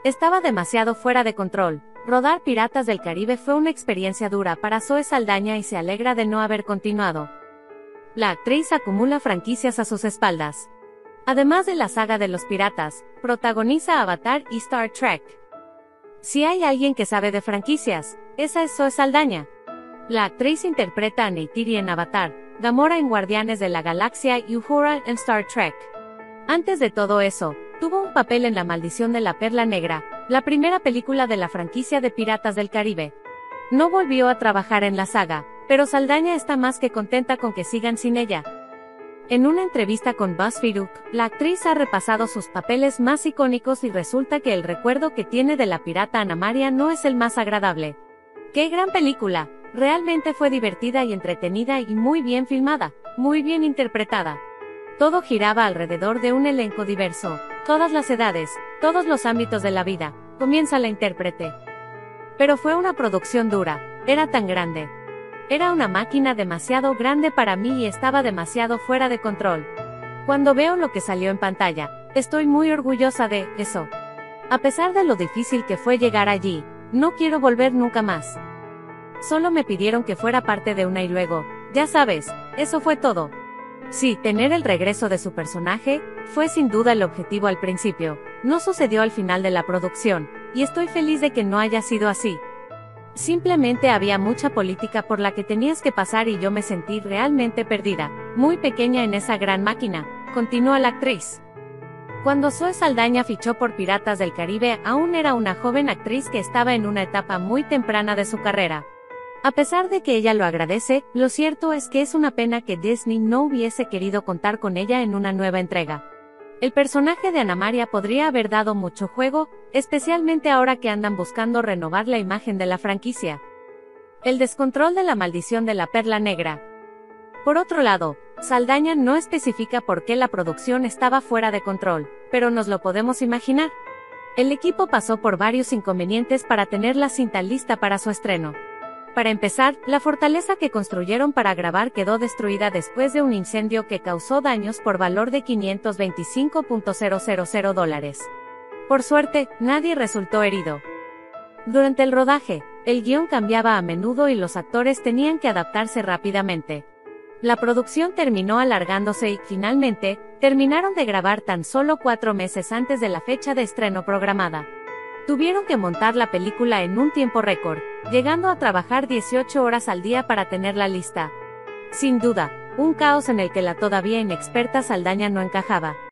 Estaba demasiado fuera de control. Rodar Piratas del Caribe fue una experiencia dura para Zoe Saldaña y se alegra de no haber continuado. La actriz acumula franquicias a sus espaldas. Además de la saga de los piratas, protagoniza Avatar y Star Trek. Si hay alguien que sabe de franquicias, esa es Zoe Saldaña. La actriz interpreta a Neytiri en Avatar, Gamora en Guardianes de la Galaxia y Uhura en Star Trek. Antes de todo eso, tuvo un papel en La Maldición de la Perla Negra, la primera película de la franquicia de Piratas del Caribe. No volvió a trabajar en la saga, pero Saldaña está más que contenta con que sigan sin ella. En una entrevista con BuzzFeed, la actriz ha repasado sus papeles más icónicos y resulta que el recuerdo que tiene de la pirata Ana María no es el más agradable. ¡Qué gran película! Realmente fue divertida y entretenida y muy bien filmada, muy bien interpretada. Todo giraba alrededor de un elenco diverso, todas las edades, todos los ámbitos de la vida, comienza la intérprete. Pero fue una producción dura, era tan grande. Era una máquina demasiado grande para mí y estaba demasiado fuera de control. Cuando veo lo que salió en pantalla, estoy muy orgullosa de eso. A pesar de lo difícil que fue llegar allí, no quiero volver nunca más. Solo me pidieron que fuera parte de una y luego, ya sabes, eso fue todo. Sí, tener el regreso de su personaje, fue sin duda el objetivo al principio, no sucedió al final de la producción, y estoy feliz de que no haya sido así. Simplemente había mucha política por la que tenías que pasar y yo me sentí realmente perdida, muy pequeña en esa gran máquina, continúa la actriz. Cuando Zoe Saldaña fichó por Piratas del Caribe, aún era una joven actriz que estaba en una etapa muy temprana de su carrera. A pesar de que ella lo agradece, lo cierto es que es una pena que Disney no hubiese querido contar con ella en una nueva entrega. El personaje de Ana María podría haber dado mucho juego, especialmente ahora que andan buscando renovar la imagen de la franquicia. El descontrol de La Maldición de la Perla Negra. Por otro lado, Saldaña no especifica por qué la producción estaba fuera de control, pero nos lo podemos imaginar. El equipo pasó por varios inconvenientes para tener la cinta lista para su estreno. Para empezar, la fortaleza que construyeron para grabar quedó destruida después de un incendio que causó daños por valor de $525,000. Por suerte, nadie resultó herido. Durante el rodaje, el guión cambiaba a menudo y los actores tenían que adaptarse rápidamente. La producción terminó alargándose y, finalmente, terminaron de grabar tan solo 4 meses antes de la fecha de estreno programada. Tuvieron que montar la película en un tiempo récord, llegando a trabajar 18 horas al día para tenerla lista. Sin duda, un caos en el que la todavía inexperta Saldaña no encajaba.